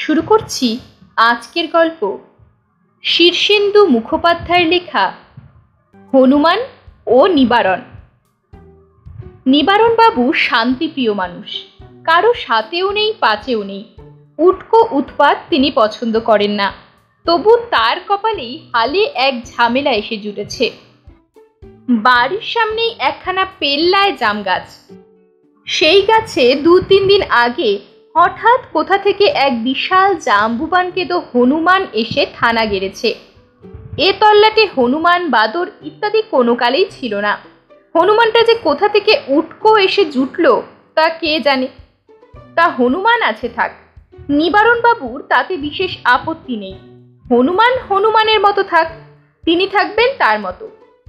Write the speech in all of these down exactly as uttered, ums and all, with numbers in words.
শুরু করছি আজকের গল্প শীর্ষেন্দু মুখোপাধ্যায়ের লেখা হনুমান ও নিবারণ। নিবারণ বাবু শান্তিপ্রিয় মানুষ, কারো সাথেও নেই পাচেও নেই। উটকো উৎপাত তিনি পছন্দ করেন না, তবু তার কপালেই হালে এক ঝামেলা এসে জুটেছে। বাড়ির সামনেই একখানা পেল্লায় জাম গাছ। সেই গাছে দু তিন দিন আগে হঠাৎ কোথা থেকে এক বিশাল জাম্বুবানকেদো হনুমান এসে থানা গেড়েছে। এ তল্লাটে হনুমান, বাদর ইত্যাদি কোনো কালেই ছিল না। হনুমানটা যে কোথা থেকে উটকো এসে জুটল তা কে জানে। তা হনুমান আছে থাক, নিবারণ বাবুর তাতে বিশেষ আপত্তি নেই। হনুমান হনুমানের মতো থাক, তিনি থাকবেন তার মতো।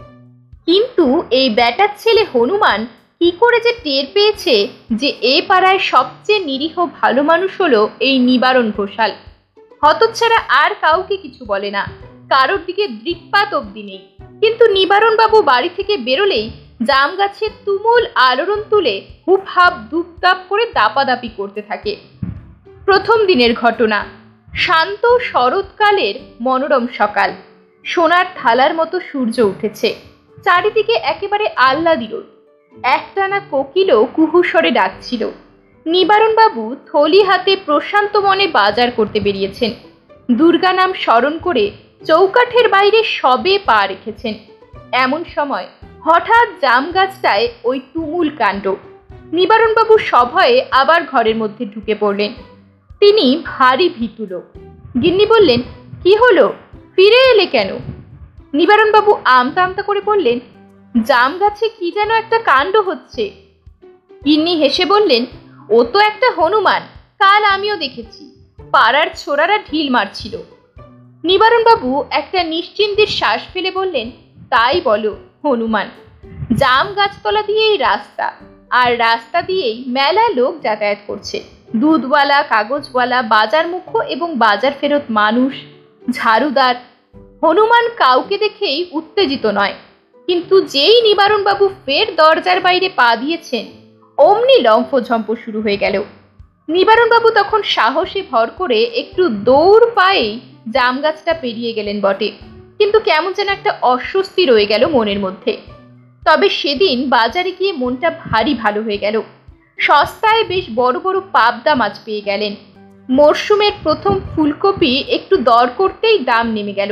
কিন্তু এই ব্যাটার ছেলে হনুমান কি করে যে টের পেয়েছে যে এ পাড়ায় সবচেয়ে নিরীহ ভালো মানুষ হলো এই নিবারণ ঘোষাল। হতচ্ছাড়া আর কাউকে কিছু বলে না, কারোর দিকে দৃকপাত অব্দি নেই। কিন্তু নিবারণ বাবু বাড়ি থেকে বেরোলেই জাম গাছের তুমুল আলোড়ন তুলে হুপ হাপ দুপদাপ করে দাপাদাপি করতে থাকে। প্রথম দিনের ঘটনা। শান্ত শরৎকালের মনোরম সকাল। সোনার থালার মতো সূর্য উঠেছে, চারিদিকে একেবারে আহ্লাদি রোদ। একটানা কোকিলও কুহুস্বরে ডাকছিল। নিবারণ বাবু থলি হাতে প্রশান্ত মনে বাজার করতে বেরিয়েছেন। দুর্গা নাম স্মরণ করে চৌকাঠের বাইরে সবে পা রেখেছেন। এমন সময় হঠাৎ জাম গাছটায় ওই তুমুল কাণ্ড। নিবারণ বাবু সভয়ে আবার ঘরের মধ্যে ঢুকে পড়লেন। তিনি ভারী ভীতু লোক। গিন্নি বললেন, কি হলো, ফিরে এলে কেন? নিবারণ বাবু আমতা আমতা করে বললেন, জাম গাছে কি যেন একটা কাণ্ড হচ্ছে। গিন্নি হেসে বললেন, ও তো একটা হনুমান, কাল আমিও দেখেছি। পাড়ার ছোড়ারা ঢিল মারছিল। নিবারণ বাবু একটা নিশ্চিন্তের শ্বাস ফেলে বললেন, তাই বলো, হনুমান। জাম গাছতলা দিয়েই রাস্তা, আর রাস্তা দিয়েই মেলা লোক যাতায়াত করছে। দুধওয়ালা, কাগজওয়ালা, বাজার মুখো এবং বাজার ফেরত মানুষ, ঝাড়ুদার। হনুমান কাউকে দেখেই উত্তেজিত নয়। কিন্তু যেই নিবারণ বাবু ফের দরজার বাইরে পা দিয়েছেন, অমনি লম্ফঝম্প শুরু হয়ে গেল। নিবারণ বাবু তখন সাহসে ভর করে একটু দৌড় পায়েই জাম গাছটা পেরিয়ে গেলেন বটে, কিন্তু কেমন যেন একটা অস্বস্তি রয়ে গেল মনের মধ্যে। তবে সেদিন বাজারে গিয়ে মনটা ভারী ভালো হয়ে গেল। সস্তায় বেশ বড় বড় পাবদা মাছ পেয়ে গেলেন। মরশুমের প্রথম ফুলকপি একটু দর করতেই দাম নেমে গেল।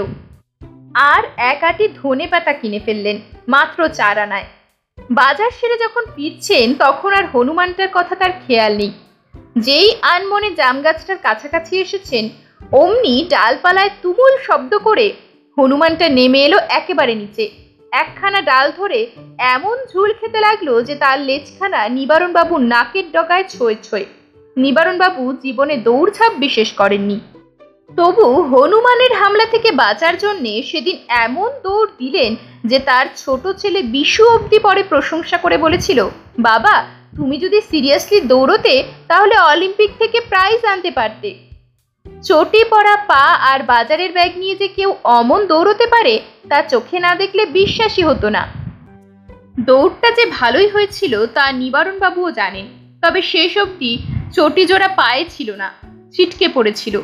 আর এক আটি ধনে পাতা কিনে ফেললেন, মাত্র চার আনায়। বাজার সেরে যখন ফিরছেন তখন আর হনুমানটার কথা তার খেয়াল নেই। যেই আনমনে জাম গাছটার কাছাকাছি এসেছেন, অমনি ডালপালায় তুমুল শব্দ করে হনুমানটা নেমে এলো একেবারে নিচে। একখানা ডাল ধরে এমন ঝুল খেতে লাগলো যে তার লেজখানা নিবারণ বাবু নাকের ডগায় ছোঁয় ছোঁয়। নিবারণ বাবু জীবনে দৌড়ঝাঁপ বিশেষ করেননি, তবু হনুমানের হামলা থেকে বাঁচার জন্যে সেদিন এমন দৌড় দিলেন যে তার ছোট ছেলে বিশু অবধি পরে প্রশংসা করে বলেছিল, বাবা, তুমি যদি সিরিয়াসলি দৌড়তে তাহলে অলিম্পিক থেকে প্রাইজ আনতে পারতে। চটি পড়া পা আর বাজারের ব্যাগ নিয়ে যে কেউ অমন দৌড়তে পারে তা চোখে না দেখলে বিশ্বাসই হতো না। দৌড়টা যে ভালোই হয়েছিল তা নিবারণ বাবুও জানেন, তবে শেষ অবধি চটি জোড়া পায়ে ছিল না, ছিটকে পড়েছিল।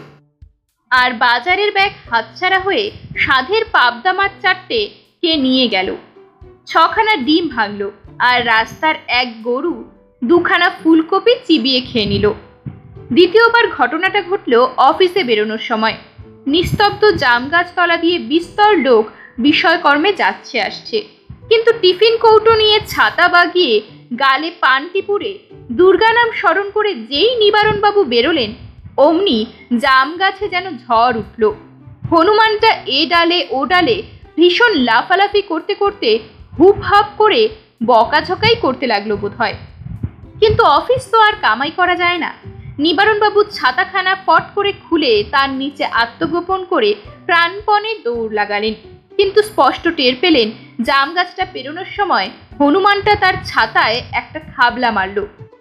আর বাজারের ব্যাগ হাতছাড়া হয়ে সাধের পাবদা মাছ চারটে কে নিয়ে গেল। ছখানা ডিম ভাঙল, আর রাস্তার এক গরু দুখানা ফুলকপি চিবিয়ে খেয়ে নিল। দ্বিতীয়বার ঘটনাটা ঘটল অফিসে বেরোনোর সময়। নিস্তব্ধ জাম গাছ তলা দিয়ে বিস্তর লোক বিষয়কর্মে যাচ্ছে আসছে, কিন্তু টিফিন কৌটো নিয়ে ছাতা বাগিয়ে গালে পানটি পুড়ে দুর্গা নাম স্মরণ করে যেই নিবারণ বাবু বেরোলেন, অমনি জাম গাছে যেন ঝড় উঠল। হনুমানটা এ ডালে ও ডালে ভীষণ লাফালাফি করতে করতে হুপ হাপ করে বকাঝকাই করতে লাগলো বোধ হয়। কিন্তু অফিস তো আর কামাই করা যায় না। নিবারণ বাবু ছাতাখানা ফট করে খুলে তার নিচে আত্মগোপন করে প্রাণপণে দৌড় লাগালেন, কিন্তু স্পষ্ট টের পেলেন জাম গাছটা পেরোনোর সময় হনুমানটা তার ছাতায় একটা খাবলা মারল।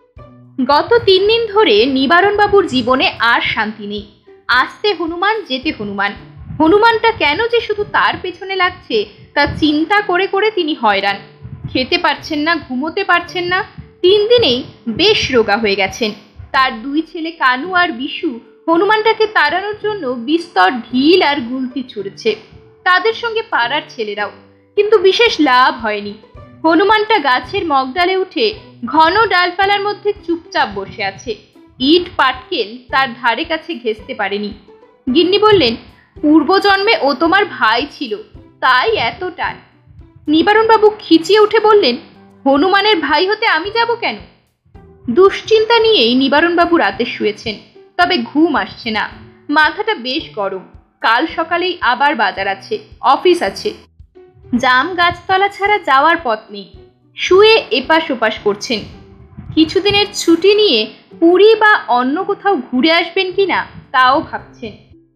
গত তিন দিন ধরে নিবারণ বাবুর জীবনে আর শান্তি নেই। আসতে হনুমান, যেতে হনুমান। হনুমানটা কেন যে শুধু তার পেছনে লাগছে তা চিন্তা করে করে তিনি হয়রান। খেতে পারছেন না, ঘুমোতে পারছেন না। তিন দিনেই বেশ রোগা হয়ে গেছেন। তার দুই ছেলে কানু আর বিশু হনুমানটাকে তাড়ানোর জন্য বিস্তর ঢিল আর গুলতি ছুড়েছে তাদের সঙ্গে পাড়ার ছেলেরাও, কিন্তু বিশেষ লাভ হয়নি। হনুমানটা গাছের মগডালে উঠে ঘন ডালপালার মধ্যে চুপচাপ বসে আছে। ইট পাটকেল তার ধারে কাছে ঘেঁষতে পারেনি। গিন্নি বললেন, পূর্বজন্মে ও তোমার ভাই ছিল, তাই এত টান। নিবারণবাবু খিচিয়ে উঠে বললেন, হনুমানের ভাই হতে আমি যাব কেন? দুশ্চিন্তা নিয়েই নিবারণবাবু রাতে শুয়েছেন, তবে ঘুম আসছে না। মাথাটা বেশ গরম। কাল সকালেই আবার বাজার আছে, অফিস আছে। জাম গাছতলা ছাড়া যাওয়ার পথ নেই। শুয়ে এপাশ ওপাশ করছেন। কিছুদিনের ছুটি নিয়ে পুরী বা অন্য কোথাও ঘুরে আসবেন কিনা তাও ভাবছেন।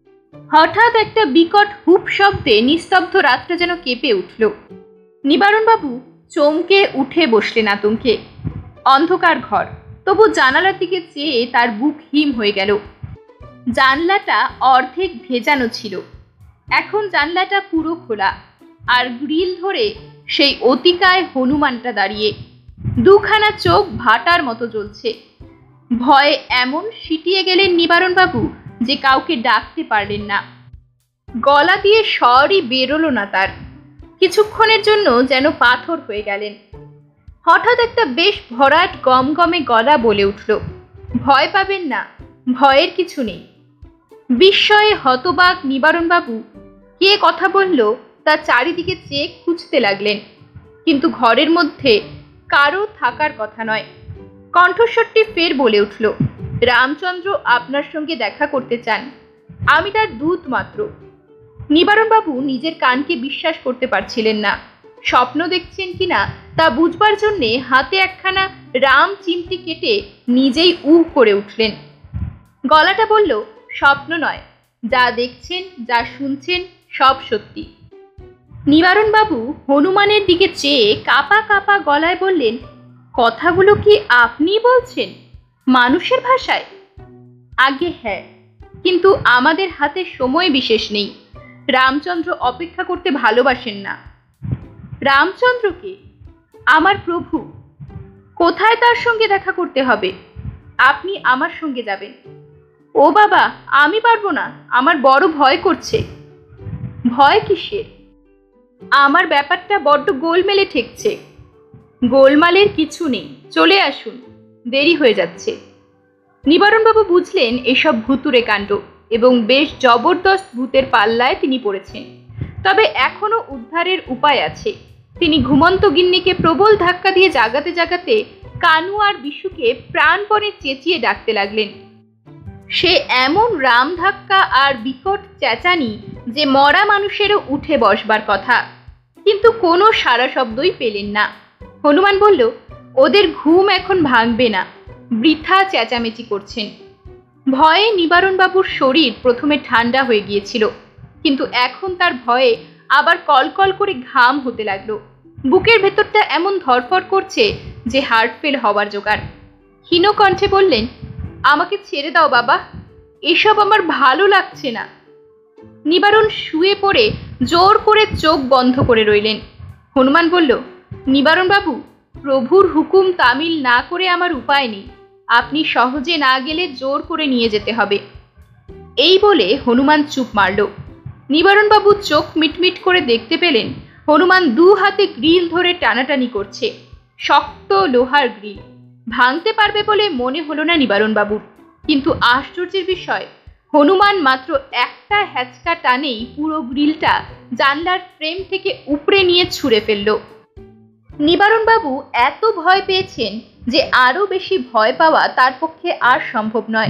হঠাৎ একটা বিকট হুপ শব্দে নিস্তব্ধ রাতটা যেন কেঁপে উঠল। নিবারণবাবু চমকে উঠে বসলেন আতঙ্কে। অন্ধকার ঘর, তবু জানালার দিকে চেয়ে তার বুক হিম হয়ে গেল। জানলাটা অর্ধেক ভেজানো ছিল, এখন জানলাটা পুরো খোলা, আর গ্রিল ধরে সেই অতিকায় হনুমানটা দাঁড়িয়ে। দুখানা চোখ ভাটার মতো জ্বলছে। ভয়ে এমন সিটিয়ে গেলেন নিবারণবাবু যে কাউকে ডাকতে পারলেন না। গলা দিয়ে স্বরই বেরোলো না তার। কিছুক্ষণের জন্য যেন পাথর হয়ে গেলেন। হঠাৎ একটা বেশ ভরাট গমগমে গলা বলে উঠল, ভয় পাবেন না, ভয়ের কিছু নেই। বিস্ময়ে হতবাক নিবারণবাবু কে কথা বলল তা চারিদিকে চেয়ে খুঁজতে লাগলেন, কিন্তু ঘরের মধ্যে কারো থাকার কথা নয়। কণ্ঠস্বরটি ফের বলে উঠল, রামচন্দ্র আপনার সঙ্গে দেখা করতে চান, আমি তার দূত মাত্র। নিবারণবাবু নিজের কানকে বিশ্বাস করতে পারছিলেন না। স্বপ্ন দেখছেন কিনা তা বুঝবার জন্যে হাতে একখানা রাম চিমটি কেটে নিজেই উহ করে উঠলেন। গলাটা বলল, স্বপ্ন নয়, যা দেখছেন যা শুনছেন সব সত্যি। নিবারণবাবু হনুমানের দিকে চেয়ে কাঁপা কাঁপা গলায় বললেন, কথাগুলো কি আপনি বলছেন মানুষের ভাষায়? আগে হ্যাঁ, কিন্তু আমাদের হাতে সময় বিশেষ নেই। রামচন্দ্র অপেক্ষা করতে ভালোবাসেন না। রামচন্দ্রকে? আমার প্রভু। কোথায় তার সঙ্গে দেখা করতে হবে? আপনি আমার সঙ্গে যাবেন। ও বাবা, আমি পারবো না, আমার বড় ভয় করছে। ভয় কিসের? আমার ব্যাপারটা বড্ড গোলমেলে ঠেকছে। গোলমালের কিছু নেই, চলে আসুন, দেরি হয়ে যাচ্ছে। নিবারণবাবু বুঝলেন এসব ভুতুরে কাণ্ড এবং বেশ জবরদস্ত ভূতের পাল্লায় তিনি পড়েছেন। তবে এখনো উদ্ধারের উপায় আছে। তিনি ঘুমন্ত গিন্নিকে প্রবল ধাক্কা দিয়ে জাগাতে জাগাতে কানু আর বিশুকে প্রাণপণে চেঁচিয়ে ডাকতে লাগলেন। সে এমন রাম ধাক্কা আর বিকট চেঁচানি যে মরা মানুষেরও উঠে বসবার কথা, কিন্তু কোনো সারা শব্দই পেলেন না। হনুমান বলল, ওদের ঘুম এখন ভাঙবে না, বৃথা চেঁচামেচি করছেন। ভয়ে নিবারণবাবুর শরীর প্রথমে ঠান্ডা হয়ে গিয়েছিল, কিন্তু এখন তার ভয়ে আবার কলকল করে ঘাম হতে লাগলো। বুকের ভেতরটা এমন ধরফর করছে যে হার্ট ফেল হওয়ার জোগাড়। ক্ষীণ কণ্ঠে বললেন, আমাকে ছেড়ে দাও বাবা, এসব আমার ভালো লাগছে না। নিবারণ শুয়ে পড়ে জোর করে চোখ বন্ধ করে রইলেন। হনুমান বলল, নিবারণবাবু, প্রভুর হুকুম তামিল না করে আমার উপায় নেই। আপনি সহজে না গেলে জোর করে নিয়ে যেতে হবে। এই বলে হনুমান চুপ মারল। নিবারণবাবু চোখ মিটমিট করে দেখতে পেলেন হনুমান দু হাতে গ্রিল ধরে টানাটানি করছে। শক্ত লোহার গ্রিল, ভাঙতে পারবে বলে মনে হলো না নিবারণবাবুর। কিন্তু আশ্চর্যের বিষয়, হনুমান মাত্র একটা হ্যাচকা টানেই পুরো গ্রিলটা জানলার ফ্রেম থেকে উপড়ে নিয়ে ছুঁড়ে ফেলল। নিবারণবাবু এত ভয় পেয়েছেন যে আরো বেশি ভয় পাওয়া তার পক্ষে আর সম্ভব নয়।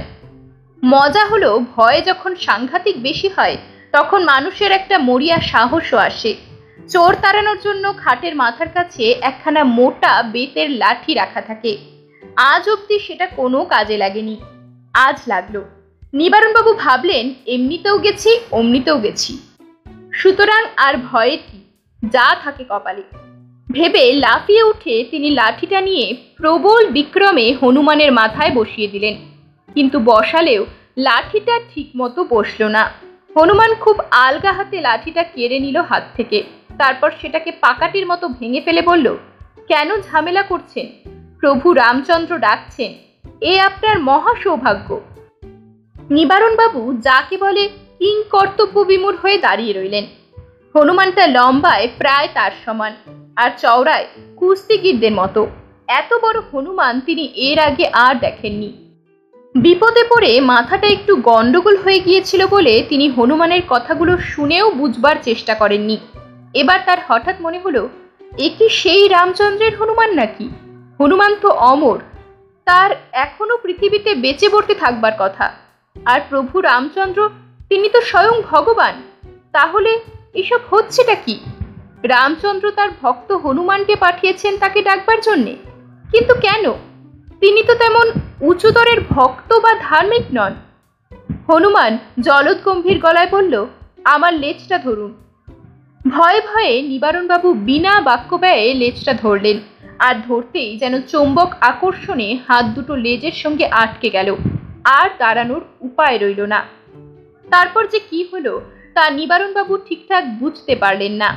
মজা হলো, ভয় যখন সাংঘাতিক বেশি হয় তখন মানুষের একটা মরিয়া সাহসও আসে। চোর তাড়ানোর জন্য খাটের মাথার কাছে একখানা মোটা বেতের লাঠি রাখা থাকে। আজ অবধি সেটা কোনো কাজে লাগেনি, আজ লাগলো। নিবারণবাবু ভাবলেন, এমনিতেও গেছি, অমনিতেও গেছি, সুতরাং আর ভয়ের কি, যা থাকে কপালে। ভেবে লাফিয়ে উঠে তিনি লাঠিটা নিয়ে প্রবল বিক্রমে হনুমানের মাথায় বসিয়ে দিলেন, কিন্তু বসালেও লাঠিটা ঠিক মতো বসল না। হনুমান খুব আলগা হাতে লাঠিটা কেড়ে নিল হাত থেকে। তারপর সেটাকে পাকাটির মতো ভেঙে ফেলে বলল, কেন ঝামেলা করছেন? প্রভু রামচন্দ্র ডাকছেন, এ আপনার মহা সৌভাগ্য। নিবারণবাবু যাকে বলে কিং কর্তব্য বিমূঢ় হয়ে দাঁড়িয়ে রইলেন। হনুমানটা লম্বায় প্রায় তার সমান আর চওড়ায় কুস্তিগিরদের মতো। এত বড় হনুমান তিনি এর আগে আর দেখেননি। বিপদে পড়ে মাথাটা একটু গন্ডগোল হয়ে গিয়েছিল বলে তিনি হনুমানের কথাগুলো শুনেও বুঝবার চেষ্টা করেননি। এবার তার হঠাৎ মনে হলো, এ কি সেই রামচন্দ্রের হনুমান নাকি? হনুমান তো অমর, তার এখনো পৃথিবীতে বেঁচে পড়তে থাকবার কথা। আর প্রভু রামচন্দ্র তিনি তো স্বয়ং ভগবান। তাহলে এসব হচ্ছেটা কি? রামচন্দ্র তার ভক্ত হনুমানকে পাঠিয়েছেন তাকে ডাকবার জন্যে, কিন্তু কেন? তিনি তো তেমন উঁচুদরের ভক্ত বা ধার্মিক নন। হনুমান জলদ গম্ভীর গলায় বলল, আমার লেজটা ধরুন। ভয়ে ভয়ে নিবারণবাবু বিনা বাক্য ব্যয়ে লেজটা ধরলেন, আর ধরতেই যেন চৌম্বক আকর্ষণে হাত দুটো লেজের সঙ্গে আটকে গেল, আর দাঁড়ানোর উপায় রইল না। তারপর যে কি হলো তা নিবারণবাবু ঠিকঠাক বুঝতে পারলেন না।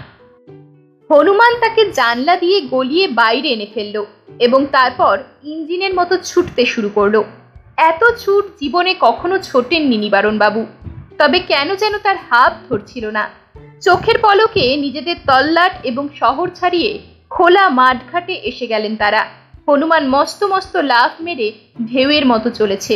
হনুমান তাকে জানলা দিয়ে গলিয়ে বাইরে এনে ফেললো এবং তারপর ইঞ্জিনের মতো ছুটতে শুরু করলো। এত ছুট জীবনে কখনো ছোটেননি নিবারণবাবু, তবে কেন যেন তার হাত ধরছিল না। চোখের পলকে নিজেদের তল্লাট এবং শহর ছাড়িয়ে খোলা মাঠঘাটে এসে গেলেন তারা। হনুমান মস্ত মস্ত লাফ মেরে ঢেউয়ের মতো চলেছে,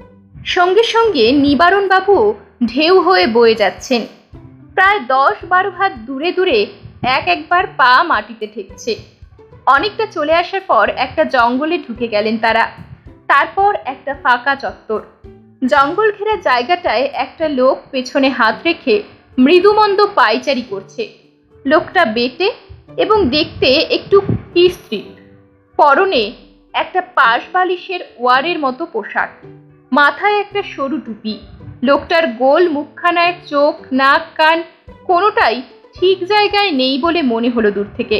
সঙ্গে সঙ্গে নিবারণবাবুও ঢেউ হয়ে বয়ে যাচ্ছেন। প্রায় দশ বারো হাত দূরে দূরে এক একবার পা মাটিতে ঠেকছে। অনেকটা চলে আসার পর একটা জঙ্গলে ঢুকে গেলেন তারা। তারপর একটা ফাঁকা চত্বর, জঙ্গল ঘেরা জায়গাটায় একটা লোক পেছনে হাত রেখে মৃদুমন্দ পায়চারি করছে। লোকটা বেটে এবং দেখতে একটু কিস্ত্রীপ, পরনে একটা পাশ বালিশের ওয়ারের মতো পোশাক, মাথায় একটা সরু টুপি। লোকটার গোল মুখখানায় চোখ, নাক, কান কোনোটাই ঠিক জায়গায় নেই বলে মনে হলো দূর থেকে।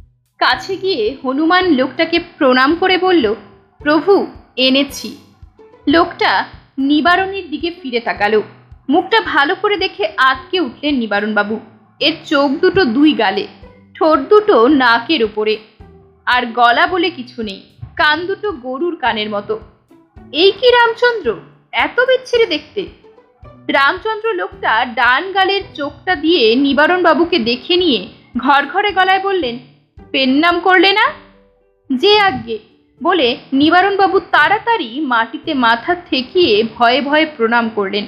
কাছে গিয়ে হনুমান লোকটাকে প্রণাম করে বলল, প্রভু এনেছি। লোকটা নিবারণের দিকে ফিরে তাকালো। মুখটা ভালো করে দেখে আটকে উঠলেন নিবারণবাবু। এর চোখ দুটো দুই গালে, ঠোঁট দুটো নাকের উপরে, আর গলা বলে কিছু নেই, কান দুটো গরুর কানের মতো। এই কি রামচন্দ্র, এত বিচ্ছিরি দেখতে? রামচন্দ্র লোকটা ডান গালের চোখটা দিয়ে নিবারণবাবুকে দেখে নিয়ে ঘর ঘরে গলায় বললেন, পেন নাম করলে না? যে আজ্ঞে বলে নিবারণবাবু তাড়াতাড়ি মাটিতে মাথা ঠেকিয়ে ভয়ে ভয়ে প্রণাম করলেন।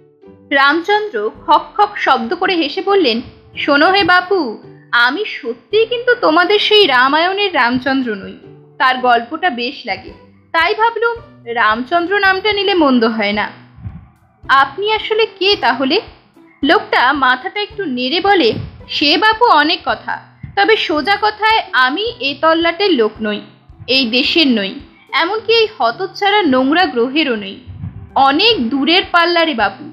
রামচন্দ্র খক খক শব্দ করে হেসে বললেন, শোনো হে বাপু, আমি সত্যিই কিন্তু তোমাদের সেই রামায়ণের রামচন্দ্র নই। তার গল্পটা বেশ লাগে, তাই ভাবলুম রামচন্দ্র নামটা নিলে মন্দ হয় না। আপনি আসলে কে তাহলে? লোকটা মাথাটা একটু নেড়ে বলে, সে বাপু অনেক কথা, তবে সোজা কথায় আমি এই তল্লাটের লোক নই, এই দেশের নই, এমনকি এই হতচ্ছাড়া নোংরা গ্রহেরও নই। অনেক দূরের পাল্লারে বাপু।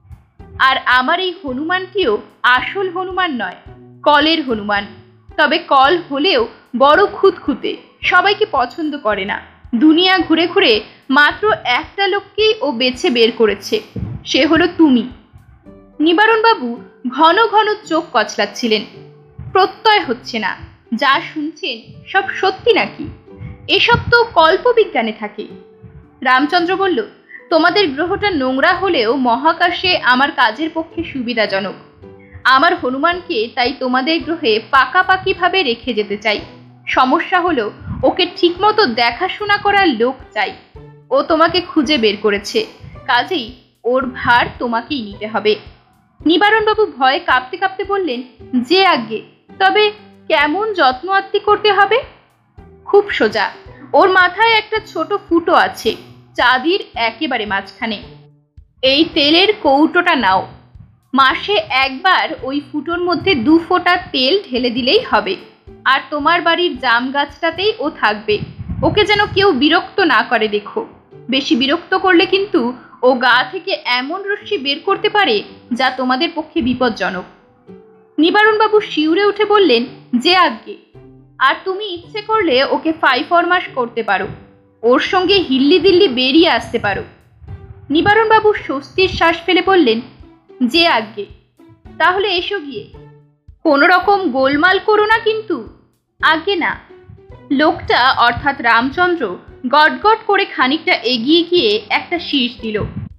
আর আমার এই হনুমানটিও আসল হনুমান নয়, কলের হনুমান। তবে কল হলেও বড় খুঁতখুঁতে, সবাইকে পছন্দ করে না। দুনিয়া ঘুরে ঘুরে মাত্র একটা লোককেই ও বেছে বের করেছে, সে হলো তুমি। নিবারণবাবু ঘন ঘন চোখ কচলাচ্ছিলেন। প্রত্যয় হচ্ছে না, যা শুনছেন সব সত্যি নাকি? এসব তো কল্পবিজ্ঞানে থাকে। রামচন্দ্র বলল, তোমাদের গ্রহটা নোংরা হলেও মহাকাশে আমার কাজের পক্ষে সুবিধাজনক। আমার হনুমানকে তাই তোমাদের গ্রহে পাকাপাকিভাবে রেখে যেতে চাই। সমস্যা হলো ওকে ঠিকমতো দেখাশোনা করার লোক চাই। ও তোমাকে খুঁজে বের করেছে, কাজেই ওর ভার তোমাকেই নিতে হবে। নিবারণবাবু ভয়ে কাঁপতে কাঁপতে বললেন, যে আজ্ঞে, তবে কেমন যত্ন আত্তি করতে হবে? খুব সোজা, ওর মাথায় একটা ছোট ফুটো আছে, চাঁদির একেবারে মাঝখানে। এই তেলের কৌটোটা নাও, মাসে একবার ওই ফুটোর মধ্যে দু ফোঁটা তেল ঢেলে দিলেই হবে। আর তোমার বাড়ির জাম গাছটাতেই ও থাকবে। ওকে যেন কেউ বিরক্ত না করে দেখো। বেশি বিরক্ত করলে কিন্তু ও গা থেকে এমন রশ্মি বের করতে পারে যা তোমাদের পক্ষে বিপজ্জনক। নিবারণবাবু শিউরে উঠে বললেন, যে আজ্ঞে। আর তুমি ইচ্ছে করলে ওকে ফাই ফরমাস করতে পারো, ওর সঙ্গে হিল্লি দিল্লি বেরিয়ে আসতে পারো। নিবারণবাবু স্বস্তির শ্বাস ফেলে বললেন, যে আজ্ঞে। তাহলে এসো গিয়ে, কোনো রকম গোলমাল করো না কিন্তু। আজ্ঞে না। লোকটা অর্থাৎ রামচন্দ্র গটগট করে খানিকটা এগিয়ে গিয়ে একটা শীষ দিল।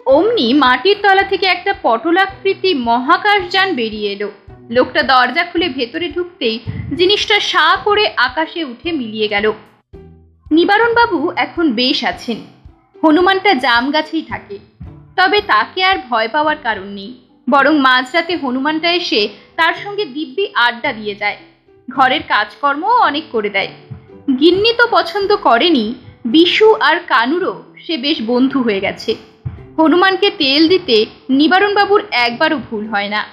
অমনি মাটির তলা থেকে একটা পটলাকৃতি মহাকাশযান বেরিয়ে এলো। লোকটা দরজা খুলে ভেতরে ঢুকতেই জিনিসটা সাঁ করে আকাশে উঠে মিলিয়ে গেল। নিবারণবাবু এখন বেশ আছেন। হনুমানটা জাম গাছেই থাকে, তবে তাকে আর ভয় পাওয়ার কারণ নেই। বরং মাঝরাতে হনুমানটা এসে তার সঙ্গে দিব্যি আড্ডা দিয়ে যায়, ঘরের কাজকর্মও অনেক করে দেয়। গিন্নি তো পছন্দ করেনি, বিশু আর কানুরও সে বেশ বন্ধু হয়ে গেছে। হনুমানকে তেল দিতে নিবারণবাবুর একবারও ভুল হয় না।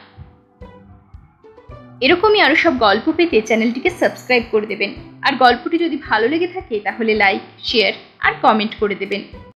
এরকমই আরো সব গল্প পেতে চ্যানেলটিকে সাবস্ক্রাইব করে দেবেন। আর গল্পটি যদি ভালো লেগে থাকে তাহলে লাইক, শেয়ার আর কমেন্ট করে দেবেন।